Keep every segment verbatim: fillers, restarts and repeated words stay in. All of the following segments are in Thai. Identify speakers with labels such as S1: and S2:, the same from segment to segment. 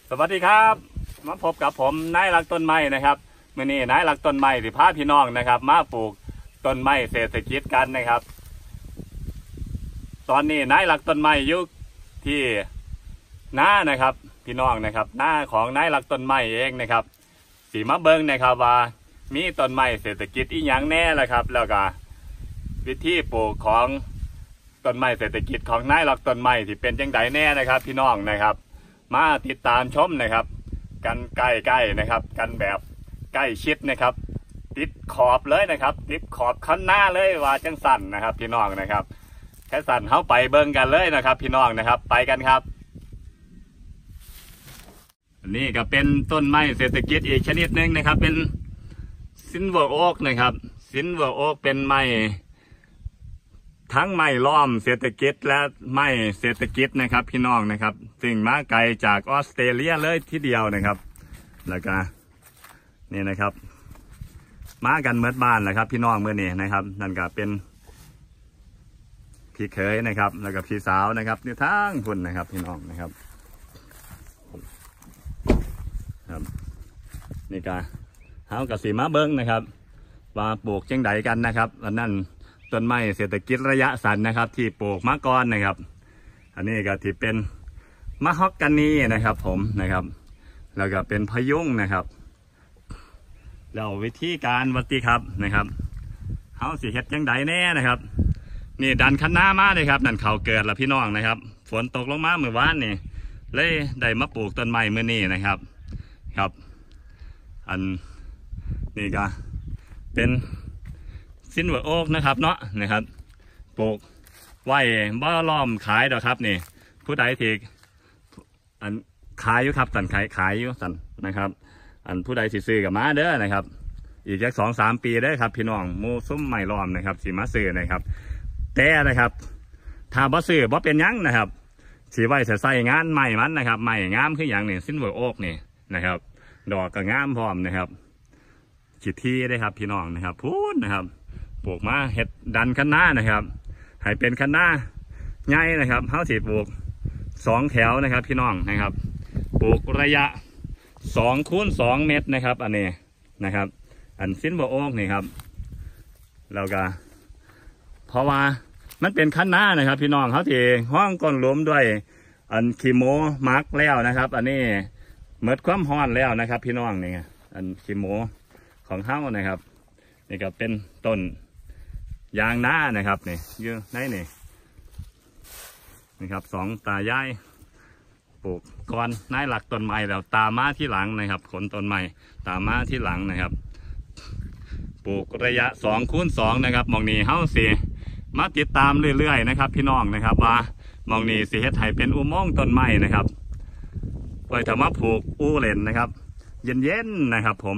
S1: สวัสดีครับมาพบกับผมนายรักต้นไม้นะครับมื่อนี้นายรักต้นไม้ที่พาพี่น้องนะครับมาปลูกต้นไม้เศรษฐกิจกันนะครับตอนนี้นายรักต้นไม้อยู่ที่หน้านะครับพี่น้องนะครับหน้าของนายรักต้นไม้เองนะครับสีมะเบิงนะครับว่ามีต้นไม้เศรษฐกิจอีกอย่างแน่ละครับแล้วก็วิธีปลูกของต้นไม้เศรษฐกิจของนายรักต้นไม้ที่เป็นจังไดแน่นะครับพี่น้องนะครับมาติดตามชมนะครับกันใกล้ๆนะครับกันแบบใกล้ชิดนะครับติดขอบเลยนะครับติดขอบคันหน้าเลยว่าจังสั่นนะครับพี่น้องนะครับแค่สั่นเข้าไปเบิ่งกันเลยนะครับพี่น้องนะครับไปกันครับนี่ก็เป็นต้นไม้เศรษฐกิจอีกชนิดหนึ่งนะครับเป็นซิลเวอร์โอ๊กนะครับซิลเวอร์โอ๊กเป็นไม้ทั้งไม้ล้อมเศรษฐกิจและไม้เศรษฐกิจนะครับพี่น้องนะครับซึ่งมาไกลจากออสเตรเลียเลยทีเดียวนะครับแล้วก็นี่นะครับมากันเมื่อบ้านแหละครับพี่น้องเมื่อนี้นะครับนั่นก็เป็นพี่เขยนะครับแล้วก็พี่สาวนะครับนี่ทั้งคนนะครับพี่น้องนะครับครับนี่ก็เฮากับสีมาเบิ้งนะครับว่าปลูกจังไดกันนะครับอันนั้นต้นไม้เศรษฐกิจระยะสั้นนะครับที่ปลูกมาก่อนนะครับอันนี้ก็ที่เป็นมะฮอกกานีนะครับผมนะครับแล้วก็เป็นพยุงนะครับแล้ววิธีการวัติครับนะครับเฮาสิเฮ็ดจังไดแน่นะครับนี่ดันคันหน้ามาเลยครับนั่นเขาเกิดละพี่น้องนะครับฝนตกลงมาเมื่อวานนี่เลยได้มาปลูกต้นไม้เมื่อนี้นะครับครับอันนี่ก็เป็นซิลเวอร์โอ๊กนะครับเนาะนะครับปลูกไว้บ่ล้อมขายดอกครับนี่ผู้ใดที่อันขายอยู่ครับสันขายขายอยู่สันนะครับอันผู้ใดสิซื้อกับมาเด้อนะครับอีกแค่สองสามปีได้ครับพี่น้องมูซุ้มใหม่ล้อมนะครับสีมาซื้อนะครับแต่นะครับถ้าบ่ซื้อบ่เป็นยังนะครับสีไว้ใส่งานใหม่มันนะครับใหม่งามคืออย่างนี่ซิลเวอร์โอ๊กนี่นะครับดอกก็งามพร้อมนะครับขีดที่ได้ครับพี่น้องนะครับพูดนะครับปลูกมาเห็ดดันคันหน้านะครับให้เป็นคันหน้าใหญ่นะครับเฮาสิปลูกสองแถวนะครับพี่น้องนะครับปลูกระยะสองคูณสองเมตรนะครับอันนี้นะครับอันซิลเวอร์โอ๊กนี่ครับแล้วก็เพราะว่ามันเป็นคันหน้านะครับพี่น้องเขาที่ห้องก้นหลุมด้วยอันคีโมมาร์กแล้วนะครับอันนี้เมิดความร้อนแล้วนะครับพี่น้องนี่อันคีโมของเฮ้านะครับนี่ก็เป็นต้นยางนานะครับนี่ยืนในนี่นะครับสองตายายปลูกก่อนนายหลักต้นไม้แล้วตามมาที่หลังนะครับขนต้นไม้ตามมาที่หลังนะครับปลูกระยะสองคูณสองนะครับมองนี้เฮ้าสิมาติดตามเรื่อยๆนะครับพี่น้องนะครับว่ามองนี้สิเฮ็ดให้เป็นอุโมงค์ต้นไม้นะครับไว้ทำมาปลูกอู่เล่นนะครับเย็นๆนะครับผม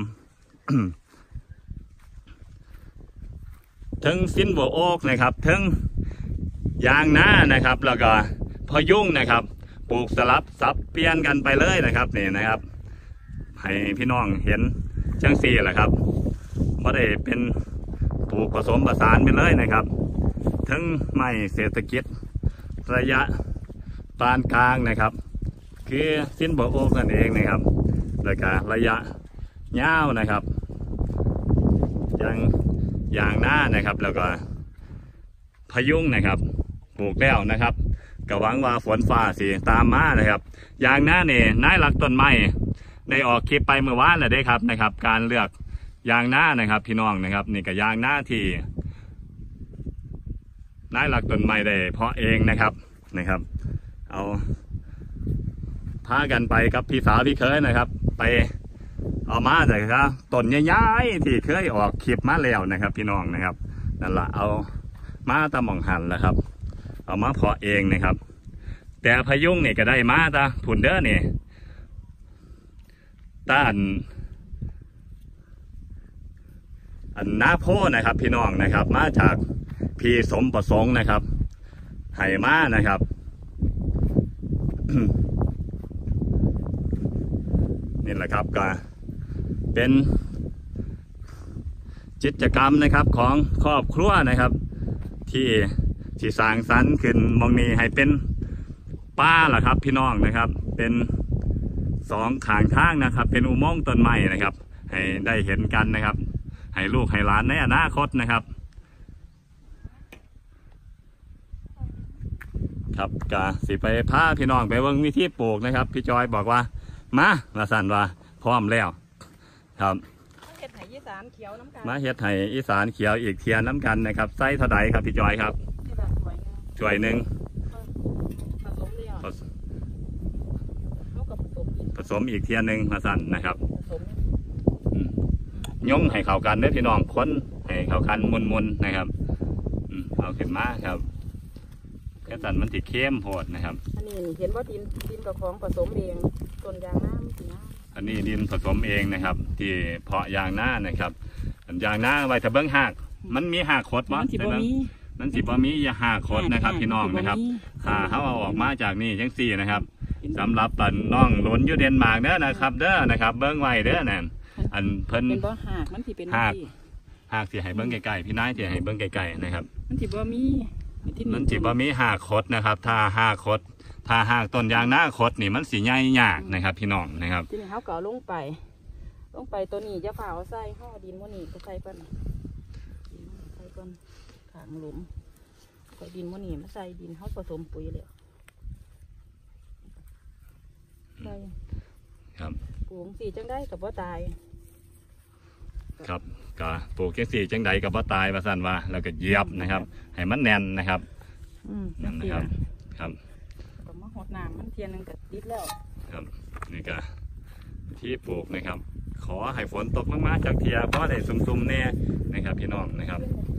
S1: ทั้งซิลเวอร์โอ๊กนะครับทั้งยางนานะครับแล้วก็พยุงนะครับปลูกสลับซับเปลี่ยนกันไปเลยนะครับนี่นะครับให้พี่น้องเห็นจังสี่แหละครับไม่ได้เป็นปลูกผสมผสานไปเลยนะครับทั้งไม้เศรษฐกิจระยะปานกลางนะครับคือซิลเวอร์โอ๊กนั่นเองนะครับแล้วก็ระยะยาวนะครับยังอย่างหน้านะครับแล้วก็พยุงนะครับปลูกแล้วนะครับก็หวังว่าฝนฟ้าสิตามมานะครับอย่างหน้าเนี่ยนายหลักต้นไม้ได้ออกคลิปไปเมื่อวานเลยได้ครับนะครับการเลือกยางหน้านะครับพี่น้องนะครับนี่ก็ยางหน้าที่นายหลักต้นไม้ได้เพาะเองนะครับนะครับเอาพากันไปกับพี่สาวพี่เคยนะครับไปเอามาจากครับต้นใหญ่ๆที่เคยออกคลิปมาแล้วนะครับพี่น้องนะครับนั่นแหละเอามาตะมองหันแหละครับเอามาเพาะเองนะครับแต่พยุงเนี่ยก็ได้มาตาผุนเด้อเนี่ยต้านอันนาโพนะครับพี่น้องนะครับมาจากพี่สมประสงค์นะครับไห่มานะครับ นี่แหละครับก็เป็นกิจกรรมนะครับของครอบครัวนะครับที่ที่สร้างสรรค์ขึ้นมองนี้ให้เป็นป่าล่ะครับพี่น้องนะครับเป็นสองข้างทางนะครับเป็นอุโมงค์ต้นไม้นะครับให้ได้เห็นกันนะครับให้ลูกให้หลานในอนาคตนะครับครับกะสิไปพาพี่น้องไปเบิ่งวิธีปลูกนะครับพี่จอยบอกว่ามาละสันว่าพร้อมแล้วครับ
S2: เห็ดไห่อีสานเขียวน้ำกัน
S1: มาเฮ็ดไห่อีสานเขียวอีกเทียนน้ำกันนะครับไส้เท่าใดครับพี่จอยครับช่วยหนึ่ง
S2: ผสมเดียวเท่ากับผสม
S1: ผสมอีกเทียนหนึ่งละสันนะครับย่งให้เข้ากันเด้อพี่น้องคนให้เข้ากันมุนๆนะครับเอาขึ้นมาครับแค่สันมันติดเข้มโหดนะครับ
S2: อันนี้เห็นว่าดินดินกับของผสมเองต้นยางน้ำสีน้
S1: ำอันนี้ดินผสมเองนะครับที่เพาะยางหน้านะครับยางหน้าไว้ถ้าเบิ้งหักมันมีหักโคตรมั้ง
S2: มันสิบ่มี
S1: มันสิบ่มีอย่าหักโคตรนะครับพี่น้องนะครับถ้าเขาเอาออกมาจากนี่จังสี่นะครับสำหรับปันน้องหลุนยูเดนมาร์กเด้อนะครับเด้อนะครับเบิ้งไว้เด้อนั่นอันเพิ่น
S2: เป็นบ่หักมันสิเป็น
S1: หักหักสิให้เบิ้งไกลๆพี่นายสิให้เบิ้งไกลๆนะครับ
S2: มันสิบ่มี
S1: มันสิบ่มีหักโคตรนะครับถ้าหักโคตรถ้าหากต้นยางหน้าคดนี่มันสีใหญ่ยากนะครับพี่น้องนะครับ
S2: ทีนี้เขาเก่าลงไปลงไปตัวนี้จะฝ่าเอาใส่ห่อดินโมนี่ก็ใส่ก่อนใส่ก่อนขางหลุมใส่ดินโมนี่มาใส่ดินเขาผสมปุ๋ยเลยใส่
S1: ครับ
S2: ปลูกสีจังได้กับว่าตาย
S1: ครับก็ปลูกแค่สีจังไดกับว่าตายประสันว่าแล้วก็เยียบนะครับให้มันแน่นนะครับ
S2: นั่นนะครับ
S1: ครับ
S2: หดน้ำมันเทียนนึงกับดิบแล้ว
S1: ครับนี่ก็ที่ปลูกนะครับขอให้ฝนตกมากๆจากเทียเพราะได้ซุ่มๆแน่นะครับพี่น้องนะครับ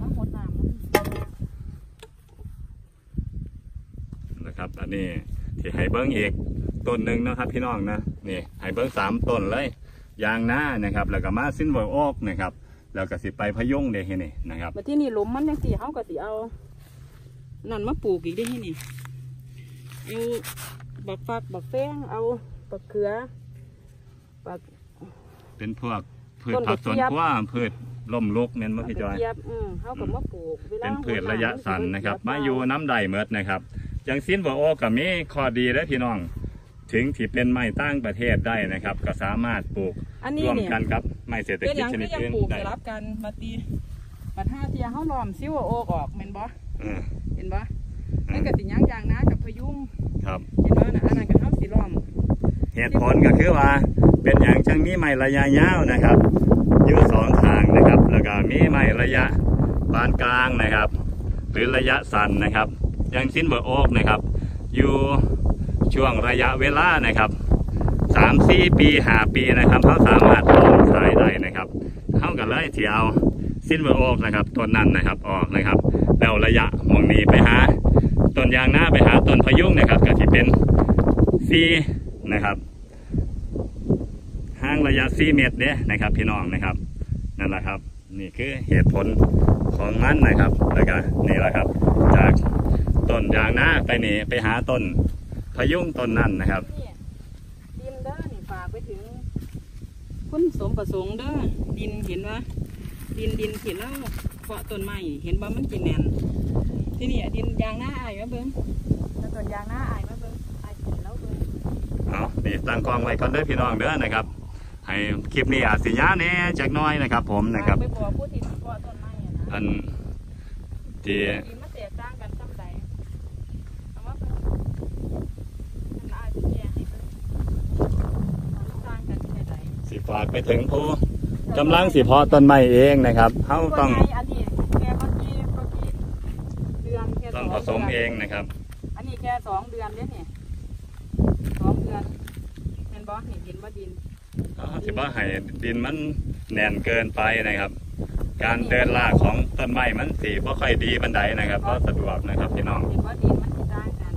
S1: นะครับอันนี้ที่ให้เบิ้งอีกต้นหนึ่งนะครับพี่น้องนะนี่ให้เบิ้งสามต้นเลยยางหน้านะครับแล้วก็มาซินเวอร์โอ๊กนะครับแล้วก็สิไปพยุงเด้ที่นี่นะครับ
S2: มาที่นี่หลุมมันยังสีเขาก็สีเอานั่นมาปลูกอีกได้ที่นี่เอาบักฟักบักแป้งเอาบักเขือบัก
S1: เป็นพวกพืชผักสวนครัวพืชล่มลุกเนี่ยมั้งพี่จอย
S2: เขากับมะปลูก
S1: เป็นพืชระยะสั้นนะครับมาอยู่น้ำใดเมิดนะครับอย่างซินวอโอกับมีข้อดีและพี่น้องถึงที่เป็นไม้ตั้งประเทศได้นะครับก็สามารถปลูกร่วมกันกับไม้เศรษฐกิจชนิดอื่นได้
S2: รับกันมาตีมาท่าเทียเขาล้อมซิวโอออกเห็นบ่เห็นบ่นี่ก็สิย่างยางนะกับพยุง
S1: ครับ
S2: เห็นว่านะอันนั้นก็เท่าสีล้อม
S1: เหตุผลก็คือว่าเป็นอย่างช่างมีไม้ระยะยาวนะครับอยู่สองทางนะครับแล้วก็มีไม้ระยะปานกลางนะครับหรือระยะสั้นนะครับอย่างซินเบอร์โอ๊กนะครับอยู่ช่วงระยะเวลานะครับสามสี่ปีห้าปีนะครับเขาสามารถลงขายได้นะครับเข้ากันเลยที่เอาซินเบอร์โอ๊กนะครับต้นนั้นนะครับออกนะครับแล้วระยะมองนี้ไปหาต้นยางหน้าไปหาต้นพยุงนะครับก็จะเป็นซีนะครับห่างระยะสี่เมตรเนี่ยนะครับพี่น้องนะครับนั่นแหละครับนี่คือเหตุผลของมันนะครับแล้วก็นี่แหละครับจากต้นยางหน้าไปนี่ไปหาต้นพยุงต้นนั่นนะครับ
S2: ดินเด้อนี่ฝากไปถึงคุณสมประสงค์เด้อดินเห็นว่าดินดินเห็นแล้วเพาะต้นไม้เห็นว่ามันกินแน่นที่นี่ดินยางหน้าอายมาเบิ้งแล้วต้นยางหน้าอายมาเบิ้งอายกินแล้วเบิ้ง
S1: เอานี่ตั้งกล้องไว้ก่อนเด้อพี่น้องเด้อนะครับให้คลิปนี้อาจสิยาแน่จักน้อยนะครับผมนะครับ
S2: ไปบอกผู้ที่เพาะต้นไม้นะ
S1: อันที่
S2: มาแตกต่างกันซ้ำใดเอามาเป็นมันอายสิแก่ให้เบิ้งต่างกันที่ใด
S1: สิฝากไปถึงผู้กำลังสิเพาะต้นไม้เองนะครับเขาต้องต้องผสมเองนะครับ
S2: อันนี้แค่สองเดือนเนี่ยสองเดือนเป็นบอสเห็นดินว่าดิน
S1: ถือว่าให้ดินมันแน่นเกินไปนะครับการเดินลากของต้นไม้มันสีเพราะค่อยดีบันไดนะครับเพราะสะดวกนะครับพี่น้อง
S2: เห็นว่าดินมันติดได้กัน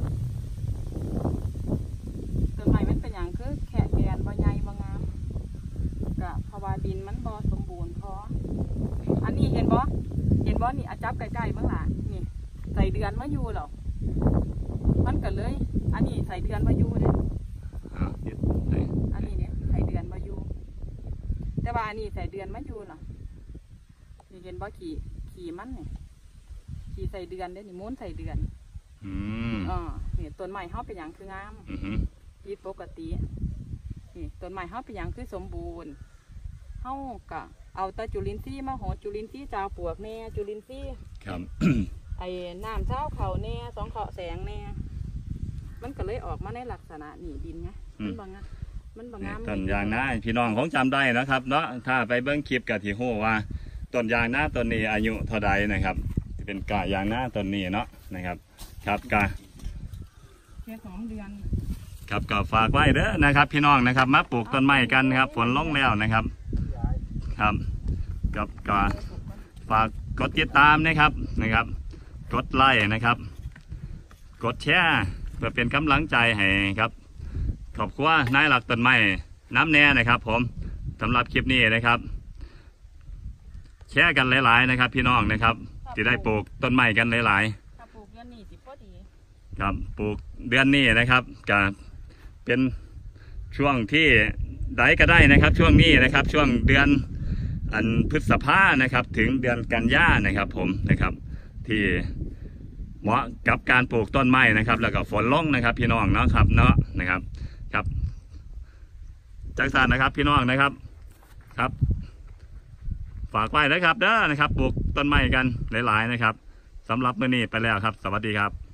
S2: ต้นไม้มันเป็นอย่างคือแค่แกนบ่ใหญ่บ่งามกับเพราะว่าดินมันบ่สมบูรณ์พออันนี้เห็นบอเห็นบอนี่อาจับใกล้ๆเมื่อไหร่นี่ใส่เดือนมาอยู่หรอมันก็เลยอันนี้ใส่เดือนมาอยู่เนี่ยอันนี้เนี่ยใส่เดือนมาอยู่แต่ว่าอันนี้ใส่เดือนมาอยู่หรอนี่เห็นบ่ขี่ขี่มันเนี่ยขี่ใส่เดือนได้นี่ม้วนใส่เดือนอ๋อเนี่ยต้นใหม่เขาเป็นอย่างคืองามผิดปกตินี่ต้นไม้เฮาเป็นหยังคือสมบูรณ์เฮาก็เอาแตะจุลินทรีย์มาโหดจุลินทรีย์จาวปลวกแน่จุลินทรีย์
S1: ครับ
S2: ไอ้น้ำเช้าเขาแน่สองเขาแสงแน่มันก็เลยออกมาในลักษณะนี่ดินไงมันบางอะมันบางงาม
S1: ต้นยางนาพี่น้องคงจำได้นะครับเนาะถ้าไปเบิ้งคลิปกับที่โหว่าต้นยางนาต้นนี้อายุเท่าใดนะครับที่เป็นกายางนาต้นนี้เนาะนะครับครับกา
S2: แค่สองเดือน
S1: ครับก็ฝากไว้เด้อนะครับ พี่น้องนะครับมาปลูกต้นไม้กันครับฝนลงแล้วนะครับครับกับก็ฝากกดติดตามนะครับนะครับ กดไลค์นะครับ กดแชร์เพื่อเป็นกำลังใจให้ครับขอบคุณนายหลักต้นไม้น้ำแน่นะครับ ผมสำหรับคลิปนี้นะครับ แชร์กันหลายๆนะครับ พี่น้องนะครับที่ได้ปลูกต้นไม้กันหลายๆ
S2: ถ้าปลูกเดือนนี้สิพอดี
S1: ครับปลูกเดือนนี้นะครับก็เป็นช่วงที่ใดก็ได้นะครับ ช่วงนี้นะครับ ช่วงเดือนอันพฤษภานะครับ ถึงเดือนกันยานะครับ ผมนะครับ ที่เหมาะกับการปลูกต้นไม้นะครับ แล้วก็ฝนลงนะครับ พี่น้องเนาะครับเนาะนะครับครับจักสานนะครับพี่น้องนะครับครับ ฝากไว้นะครับเด้อนะครับปลูกต้นไม้กันหลายๆนะครับสำหรับมื้อนี้ไปแล้วครับ สวัสดีครับ